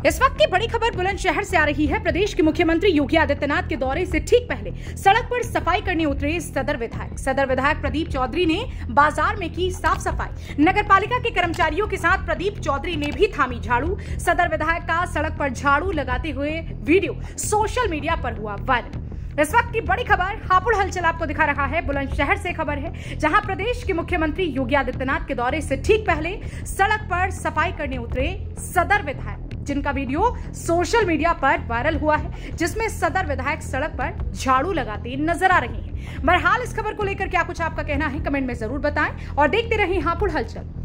इस वक्त की बड़ी खबर बुलंदशहर से आ रही है। प्रदेश के मुख्यमंत्री योगी आदित्यनाथ के दौरे से ठीक पहले सड़क पर सफाई करने उतरे सदर विधायक प्रदीप चौधरी ने बाजार में की साफ सफाई। नगर पालिका के कर्मचारियों के साथ प्रदीप चौधरी ने भी थामी झाड़ू। सदर विधायक का सड़क पर झाड़ू लगाते हुए वीडियो सोशल मीडिया पर हुआ वायरल। इस वक्त की बड़ी खबर हापुड़ हलचल आपको दिखा रहा है। बुलंदशहर से खबर है, जहां प्रदेश के मुख्यमंत्री योगी आदित्यनाथ के दौरे से ठीक पहले सड़क पर सफाई करने उतरे सदर विधायक, जिनका वीडियो सोशल मीडिया पर वायरल हुआ है, जिसमें सदर विधायक सड़क पर झाड़ू लगाते नजर आ रहे हैं। बहरहाल इस खबर को लेकर क्या कुछ आपका कहना है, कमेंट में जरूर बताएं और देखते रहें हापुड़ हलचल।